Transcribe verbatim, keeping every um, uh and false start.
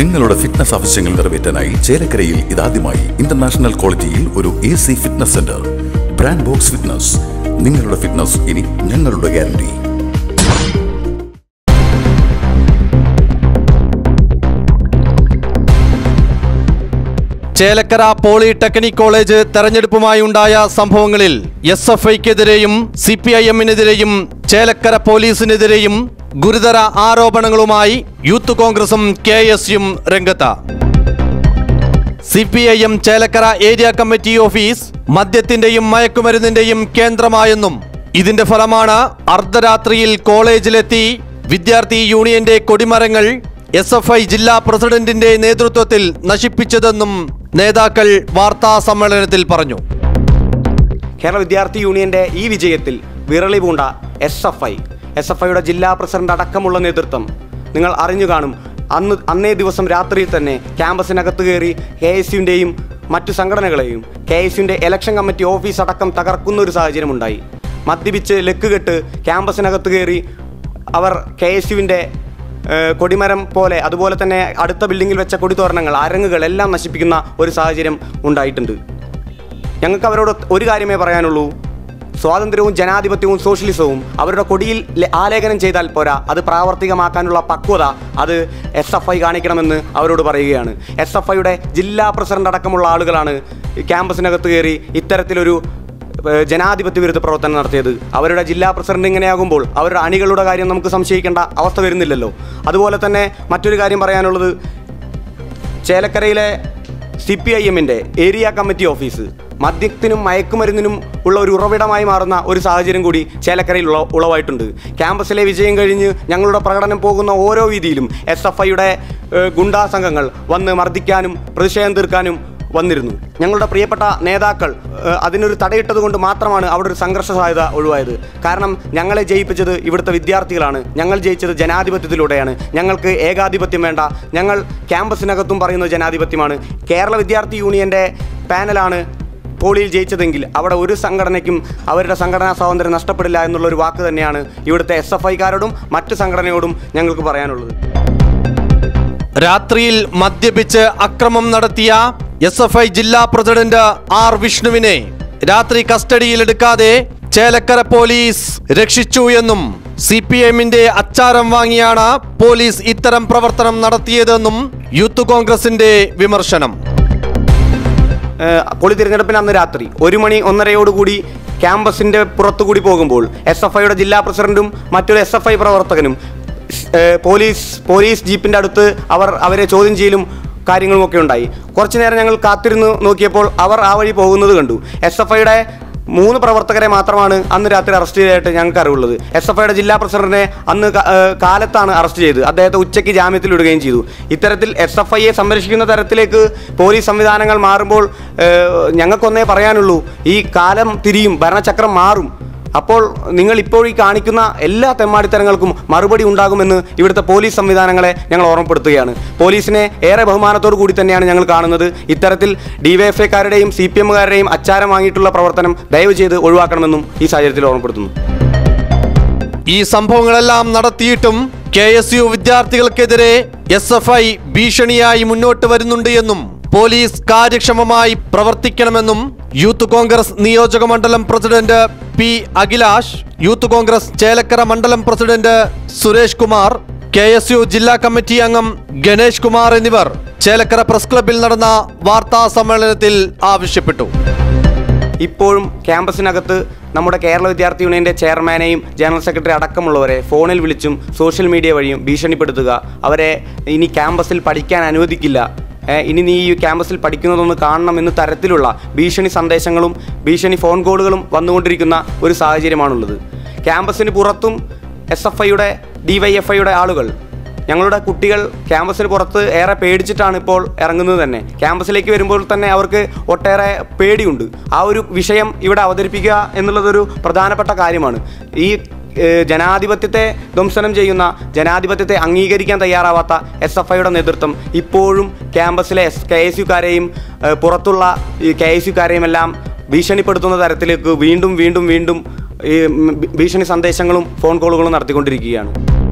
നിങ്ങളുടെ ഫിറ്റ്നസ് ആവശ്യങ്ങൾ നിറവേറ്റാനായി ചേലക്കരയിൽ ഇതാദ്യമായി ഇന്റർനാഷണൽ ക്വാളിറ്റിയിൽ ഒരു A C fitness centre. Brand box fitness. നിങ്ങളുടെ ഫിറ്റ്നസ് ഇനി ഞങ്ങളുടെ ഗ്യാരണ്ടി. ചേലക്കര പോളിടെക്നിക് കോളേജ് തെരഞ്ഞെടുപ്പുമായി ഉണ്ടായ സംഭവങ്ങളിൽ എസ് എഫ് ഐക്കെതിരെയും സി പി ഐ എമ്മിനെതിരെയും ചേലക്കര പോലീസിനെതിരെയും ഗുരുതര ആരോപണങ്ങളുമായി യൂത്ത് കോൺഗ്രസും കെ എസ് യും രംഗത്ത്. C P I M Chelakkara area committee office മദ്യത്തിന്റെയും മയക്കുമരുന്നിന്റെയും കേന്ദ്രമായെന്നും ഇതിന്റെ ഫലമാണ് അർദ്ധരാത്രിയിൽ കോളേജിലെത്തി വിദ്യാർത്ഥി യൂണിയന്റെ കൊടിമരങ്ങൾ എസ് എഫ് ഐ ജില്ലാ പ്രസിഡന്റിന്റെ നേതൃത്വത്തിൽ നശിപ്പിച്ചതെന്നും നേതാക്കൾ വാർത്താ സമ്മേളനത്തിൽ പറഞ്ഞു. കേരള വിദ്യാർത്ഥി യൂണിയന്റെ ഈ വിജയത്തിൽ വിരളി പൂണ്ട S F I S F ഐയുടെ ജില്ലാ പ്രസിഡന്റ് അടക്കമുള്ള നേതൃത്വം നിങ്ങൾ അറിഞ്ഞു കാണും. അന്ന് അന്നേ ദിവസം രാത്രിയിൽ തന്നെ ക്യാമ്പസിനകത്ത് കയറി കെ എസ് യുവിൻ്റെയും മറ്റു സംഘടനകളെയും കെ എസ് യുവിൻ്റെ ഇലക്ഷൻ കമ്മിറ്റി ഓഫീസ് അടക്കം തകർക്കുന്ന ഒരു സാഹചര്യമുണ്ടായി. മദ്യപിച്ച് ലക്കുകെട്ട് ക്യാമ്പസിനകത്ത് കയറി അവർ കെ എസ് യുവിൻ്റെ കൊടിമരം പോലെ അതുപോലെ തന്നെ അടുത്ത ബിൽഡിങ്ങിൽ വെച്ച കൊടിത്തോരണങ്ങൾ അരങ്ങുകൾ എല്ലാം നശിപ്പിക്കുന്ന ഒരു സാഹചര്യം ഉണ്ടായിട്ടുണ്ട്. ഞങ്ങൾക്ക് അവരോട് ഒരു കാര്യമേ പറയാനുള്ളൂ. സ്വാതന്ത്ര്യവും ജനാധിപത്യവും സോഷ്യലിസവും അവരുടെ കൊടിയിൽ ആലേഖനം ചെയ്താൽ പോരാ, അത് പ്രാവർത്തികമാക്കാനുള്ള പക്വത അത് എസ് എഫ് ഐ കാണിക്കണമെന്ന് അവരോട് പറയുകയാണ്. എസ് എഫ് ഐയുടെ ജില്ലാ പ്രസിഡന്റ് അടക്കമുള്ള ആളുകളാണ് ക്യാമ്പസിനകത്ത് കയറി ഇത്തരത്തിലൊരു ജനാധിപത്യ വിരുദ്ധ പ്രവർത്തനം നടത്തിയത്. അവരുടെ ജില്ലാ പ്രസിഡന്റ് ഇങ്ങനെയാകുമ്പോൾ അവരുടെ അണികളുടെ കാര്യം നമുക്ക് സംശയിക്കേണ്ട അവസ്ഥ വരുന്നില്ലല്ലോ. അതുപോലെ തന്നെ മറ്റൊരു കാര്യം പറയാനുള്ളത്, ചേലക്കരയിലെ സി പി ഐ എമ്മിൻ്റെ ഏരിയ കമ്മിറ്റി ഓഫീസ് മദ്യത്തിനും മയക്കുമരുന്നിനും ഉള്ള ഒരു ഉറവിടമായി മാറുന്ന ഒരു സാഹചര്യം കൂടി ചേലക്കരയിൽ ഉള്ള ഉളവായിട്ടുണ്ട്. ക്യാമ്പസിലെ വിജയം കഴിഞ്ഞ് ഞങ്ങളുടെ പ്രകടനം പോകുന്ന ഓരോ വീതിയിലും എസ് എഫ് ഐയുടെ ഗുണ്ടാ സംഘങ്ങൾ വന്ന് മർദ്ദിക്കാനും പ്രതിഷേധം തീർക്കാനും വന്നിരുന്നു. ഞങ്ങളുടെ പ്രിയപ്പെട്ട നേതാക്കൾ അതിനൊരു തടയിട്ടത് കൊണ്ട് മാത്രമാണ് അവിടെ ഒരു സംഘർഷ സാധ്യത ഒഴിവായത്. കാരണം ഞങ്ങളെ ജയിപ്പിച്ചത് ഇവിടുത്തെ വിദ്യാർത്ഥികളാണ്. ഞങ്ങൾ ജയിച്ചത് ജനാധിപത്യത്തിലൂടെയാണ്. ഞങ്ങൾക്ക് ഏകാധിപത്യം വേണ്ട. ഞങ്ങൾ ക്യാമ്പസിനകത്തും പറയുന്നത് ജനാധിപത്യമാണ്. കേരള വിദ്യാർത്ഥി യൂണിയൻ്റെ പാനലാണ് പോളിയിൽ ജയിച്ചതെങ്കിൽ അവിടെ ഒരു സംഘടനയ്ക്കും അവരുടെ സംഘടനാ സ്വാതന്ത്ര്യം നഷ്ടപ്പെടില്ല എന്നുള്ളൊരു വാക്ക് തന്നെയാണ് ഇവിടുത്തെ എസ് എഫ് ഐക്കാരോടും മറ്റ് സംഘടനയോടും ഞങ്ങൾക്ക് പറയാനുള്ളത്. രാത്രിയിൽ മദ്യപിച്ച് അക്രമം നടത്തിയ എസ് എഫ് ഐ ജില്ലാ പ്രസിഡന്റ് ആർ വിഷ്ണുവിനെ രാത്രി കസ്റ്റഡിയിലെടുക്കാതെ ചേലക്കര പോലീസ് രക്ഷിച്ചു എന്നും സി പി എമ്മിന്റെ അച്ചാരം വാങ്ങിയാണ് പോലീസ് ഇത്തരം പ്രവർത്തനം നടത്തിയതെന്നും യൂത്ത് കോൺഗ്രസിന്റെ വിമർശനം. പോളി തിരഞ്ഞെടുപ്പിന് അന്ന് രാത്രി ഒരു മണി ഒന്നരയോടുകൂടി ക്യാമ്പസിന്റെ പുറത്തുകൂടി പോകുമ്പോൾ എസ് എഫ് ഐയുടെ ജില്ലാ പ്രസിഡന്റും മറ്റൊരു എസ് എഫ് ഐ പ്രവർത്തകനും പോലീസ് പോലീസ് ജീപ്പിൻ്റെ അടുത്ത് അവർ അവരെ ചോദ്യം ചെയ്യലും കാര്യങ്ങളുമൊക്കെ ഉണ്ടായി. കുറച്ചു നേരം ഞങ്ങൾ കാത്തിരുന്ന് നോക്കിയപ്പോൾ അവർ ആ വഴി പോകുന്നത് കണ്ടു. എസ് എഫ് ഐയുടെ മൂന്ന് പ്രവർത്തകരെ മാത്രമാണ് അന്ന് രാത്രി അറസ്റ്റ് ചെയ്തതായിട്ട് ഞങ്ങൾക്ക് അറിവുള്ളത്. എസ് എഫ് ഐയുടെ ജില്ലാ പ്രസിഡന്റിനെ അന്ന് കാലത്താണ് അറസ്റ്റ് ചെയ്തത്. അദ്ദേഹത്തെ ഉച്ചയ്ക്ക് ജാമ്യത്തിൽ വിടുകയും ചെയ്തു. ഇത്തരത്തിൽ എസ് എഫ് ഐയെ സംരക്ഷിക്കുന്ന തരത്തിലേക്ക് പോലീസ് സംവിധാനങ്ങൾ മാറുമ്പോൾ ഞങ്ങൾക്കൊന്നേ പറയാനുള്ളൂ, ഈ കാലം തിരിയും, ഭരണചക്രം മാറും. അപ്പോൾ നിങ്ങൾ ഇപ്പോൾ ഈ കാണിക്കുന്ന എല്ലാ തെമ്മാടിത്തരങ്ങൾക്കും മറുപടി ഉണ്ടാകുമെന്ന് ഇവിടുത്തെ പോലീസ് സംവിധാനങ്ങളെ ഞങ്ങൾ ഓർമ്മപ്പെടുത്തുകയാണ്. പോലീസിനെ ഏറെ ബഹുമാനത്തോടു കൂടി തന്നെയാണ് ഞങ്ങൾ കാണുന്നത്. ഇത്തരത്തിൽ ഡിവൈഎഫ്ഐക്കാരുടെയും സി പി എമ്മുകാരുടെയും അച്ചാരം വാങ്ങിയിട്ടുള്ള പ്രവർത്തനം ദയവ് ചെയ്ത് ഒഴിവാക്കണമെന്നും ഈ സാഹചര്യത്തിൽ ഓർമ്മപ്പെടുത്തുന്നു. ഈ സംഭവങ്ങളെല്ലാം നടത്തിയിട്ടും കെ എസ് യു വിദ്യാർത്ഥികൾക്കെതിരെ എസ് എഫ് ഐ ഭീഷണിയായി മുന്നോട്ട് വരുന്നുണ്ട് എന്നും പോലീസ് കാര്യക്ഷമമായി പ്രവർത്തിക്കണമെന്നും യൂത്ത് കോൺഗ്രസ് നിയോജക മണ്ഡലം president P Akhilash, youth Congress Chelakkara മണ്ഡലം president Suresh Kumar, K S U ജില്ലാ കമ്മിറ്റി അംഗം ഗണേഷ് കുമാർ എന്നിവർ ചേലക്കര പ്രസ് ക്ലബിൽ നടന്ന വാർത്താ സമ്മേളനത്തിൽ ആവശ്യപ്പെട്ടു. ഇപ്പോഴും ക്യാമ്പസിനകത്ത് നമ്മുടെ കേരള വിദ്യാർത്ഥി യൂണിയൻ്റെ ചെയർമാനെയും ജനറൽ സെക്രട്ടറി അടക്കമുള്ളവരെ ഫോണിൽ വിളിച്ചും സോഷ്യൽ മീഡിയ വഴിയും ഭീഷണിപ്പെടുത്തുക, അവരെ ഇനി ക്യാമ്പസിൽ പഠിക്കാൻ അനുവദിക്കില്ല, ഇനി നീ ഈ ക്യാമ്പസിൽ പഠിക്കുന്നതൊന്ന് കാണണം എന്ന തരത്തിലുള്ള ഭീഷണി സന്ദേശങ്ങളും ഭീഷണി ഫോൺ കോളുകളും വന്നുകൊണ്ടിരിക്കുന്ന ഒരു സാഹചര്യമാണുള്ളത്. ക്യാമ്പസിന് പുറത്തും എസ് എഫ് ഐയുടെ ഡി വൈ എഫ് ഐയുടെ ആളുകൾ, ഞങ്ങളുടെ കുട്ടികൾ ക്യാമ്പസിന് പുറത്ത് ഏറെ പേടിച്ചിട്ടാണ് ഇപ്പോൾ ഇറങ്ങുന്നത് തന്നെ. ക്യാമ്പസിലേക്ക് വരുമ്പോൾ തന്നെ അവർക്ക് ഒട്ടേറെ പേടിയുണ്ട്. ആ ഒരു വിഷയം ഇവിടെ അവതരിപ്പിക്കുക എന്നുള്ളതൊരു പ്രധാനപ്പെട്ട കാര്യമാണ്. ഈ ജനാധിപത്യത്തെ ധ്വംസനം ചെയ്യുന്ന, ജനാധിപത്യത്തെ അംഗീകരിക്കാൻ തയ്യാറാവാത്ത എസ് എഫ് ഐയുടെ നേതൃത്വം ഇപ്പോഴും ക്യാമ്പസിലെ എസ് കെ എസ് യുക്കാരെയും പുറത്തുള്ള ഈ കെ എസ് യുക്കാരെയും എല്ലാം ഭീഷണിപ്പെടുത്തുന്ന തരത്തിലേക്ക് വീണ്ടും വീണ്ടും വീണ്ടും ഈ ഭീഷണി സന്ദേശങ്ങളും ഫോൺ കോളുകളും നടത്തിക്കൊണ്ടിരിക്കുകയാണ്.